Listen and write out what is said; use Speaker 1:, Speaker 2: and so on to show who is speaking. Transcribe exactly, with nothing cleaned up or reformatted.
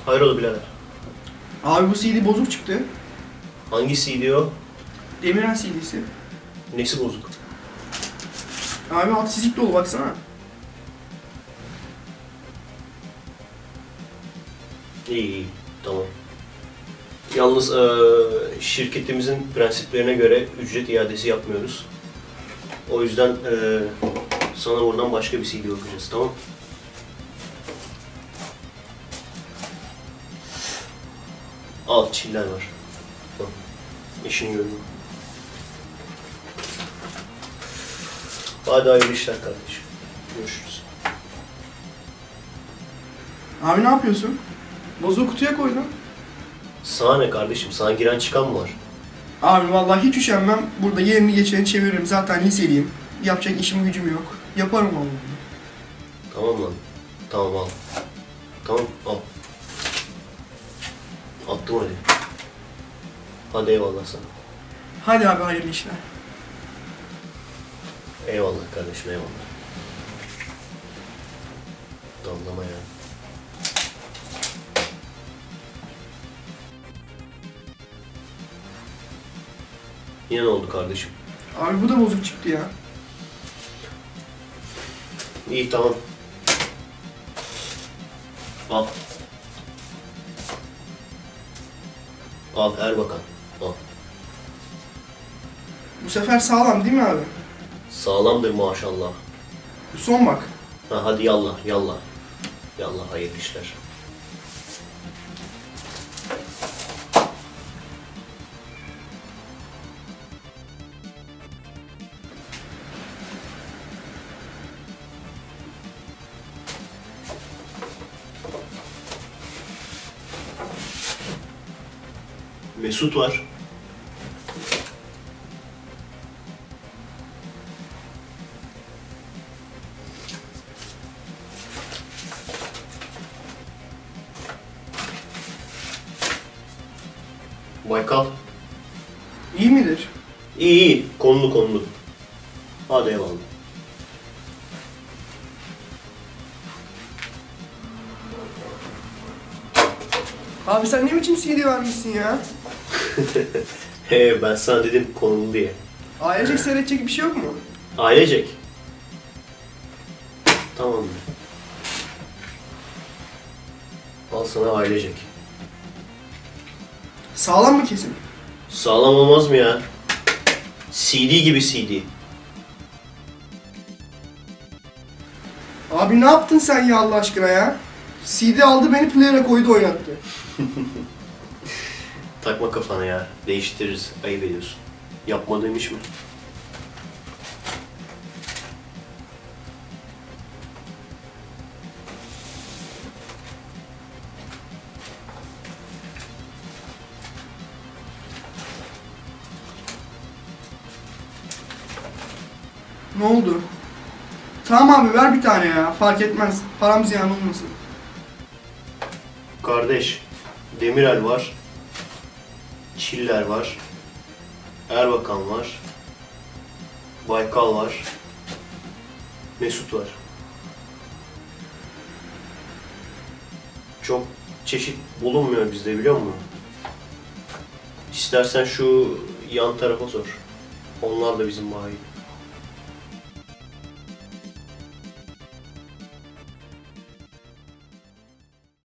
Speaker 1: Hayrola birader?
Speaker 2: Abi bu C D bozuk çıktı.
Speaker 1: Hangi C D o?
Speaker 2: Demirel C D'si.
Speaker 1: Nesi bozuk?
Speaker 2: Abi alt çizik dolu baksana.
Speaker 1: İyi iyi, tamam. Yalnız ee, şirketimizin prensiplerine göre ücret iadesi yapmıyoruz. O yüzden ee, sana buradan başka bir C D okuyacağız, tamam? Al, çiller var. Tamam. İşini görüyorum. Hadi hayırlı işler kardeşim. Görüşürüz.
Speaker 2: Abi ne yapıyorsun? Bozuğu kutuya koydum.
Speaker 1: Sana ne kardeşim? Sana giren çıkan mı var?
Speaker 2: Abi vallahi hiç üşenmem. Burada yerini geçeni çeviririm. Zaten liseliyim. Yapacak işim gücüm yok. Yaparım vallahi.
Speaker 1: Tamam lan. Tamam al. Tamam al. Attım hadi. Hadi eyvallah sana.
Speaker 2: Hadi abi hayırlı işler.
Speaker 1: Eyvallah kardeşim eyvallah. Dallama ya. Yine ne oldu kardeşim?
Speaker 2: Abi bu da bozuk çıktı ya.
Speaker 1: İyi tamam. Al. Al Erbakan. Al.
Speaker 2: Bu sefer sağlam değil mi abi?
Speaker 1: Sağlamdır maşallah.
Speaker 2: Bu son bak.
Speaker 1: Ha, hadi yallah yallah. Yallah hayırlı işler. Mesut var. Baykal.
Speaker 2: İyi midir?
Speaker 1: İyi iyi. Konulu konulu. Hadi eyvallah.
Speaker 2: Abi sen ne biçim C D vermişsin ya?
Speaker 1: He ben sana dedim konulu diye.
Speaker 2: Ailecek seyredecek bir şey yok mu?
Speaker 1: Ailecek. Tamam. Al sana ailecek.
Speaker 2: Sağlam mı kesin?
Speaker 1: Sağlam olmaz mı ya? C D gibi C D.
Speaker 2: Abi ne yaptın sen ya Allah aşkına ya? C D aldı beni player'e koydu oynattı.
Speaker 1: Takma kafana ya. Değiştiririz. Ayıp ediyorsun. Yapmadığım iş mi?
Speaker 2: Ne oldu? Tamam abi ver bir tane ya. Fark etmez. Param ziyan olmasın.
Speaker 1: Kardeş, Demirel var. Çiller var. Erbakan var. Baykal var. Mesut var. Çok çeşit bulunmuyor bizde biliyor musun? İstersen şu yan tarafa sor. Onlar da bizim bayi.